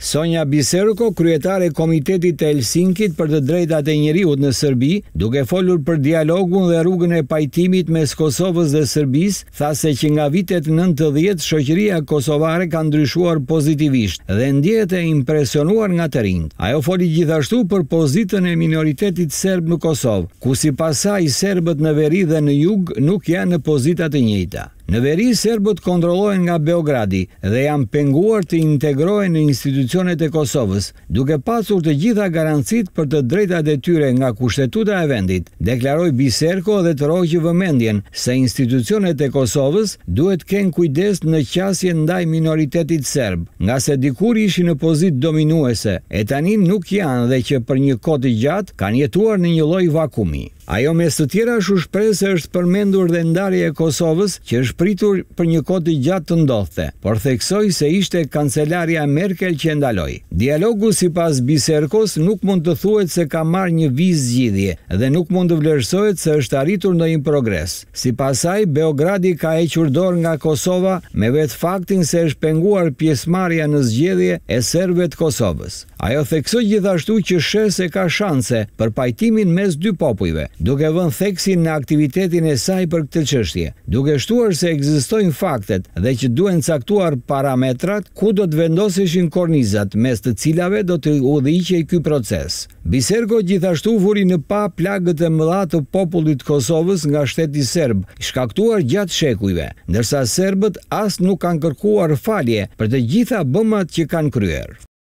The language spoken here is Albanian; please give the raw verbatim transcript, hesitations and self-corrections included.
Sonja Biserko, kryetare e Komitetit të Helsinkit për të drejtat e njeriut në Serbi, duke folur për dialogun dhe rrugën e pajtimit mes Kosovës dhe Serbisë, tha se që nga vitet nëntëdhjetë shoqëria kosovare ka ndryshuar pozitivisht dhe ndjehet e impresionuar nga të rinjt. Ajo foli gjithashtu për pozitën e minoritetit serb në Kosovë, ku sipas saj serbët në veri dhe në jug nuk janë në pozita të njëjta. Në veri, serbët kontrollohen nga Beogradi dhe janë penguar të integrohen në institucionet e Kosovës, duke pasur të gjitha garancit për të drejtat e tyre nga kushtetuta e vendit, deklaroi Biserko dhe të roqi vëmendjen se institucionet e Kosovës duhet kenë kujdes në qasje ndaj minoritetit serb, nga se dikur ishin në pozitë dominuese, e tani nuk janë dhe që për një kohë të gjatë kanë jetuar në një lloj vakumi. Ajo mes të tjera shu shpreh se është përmendur dhe ndarja e Kosovës që është pritur për një kohë të gjatë të ndodhte, por theksoi se ishte kancelaria Merkel që ndaloi. Dialogu sipas Biserkos nuk mund të thuhet se ka marrë një vizë zgjidhje dhe nuk mund të vlerësohet se është arritur ndonjë progres. Sipas saj, Beogradi ka hequr dorë nga Kosova me vetë faktin se është penguar pjesëmarrja në zgjedhje e serbëve të Kosovës. Ajo theksoi gjithashtu që sheh se ka shanse për pajtimin mes dy popujve, duke vënë theksin në aktivitetin e saj për këtë çështje, duke shtuar se ekzistojnë faktet dhe që duhen caktuar parametrat ku do të vendoseshin kornizat mes të cilave do të udhëhiqej ky proces. Biserko gjithashtu vuri në pa plagët e mëdha të popullit të Kosovës nga shteti serb, shkaktuar gjatë shekujve, ndërsa serbët as nuk kanë kërkuar falje për të gjitha bëmat që kanë kryer.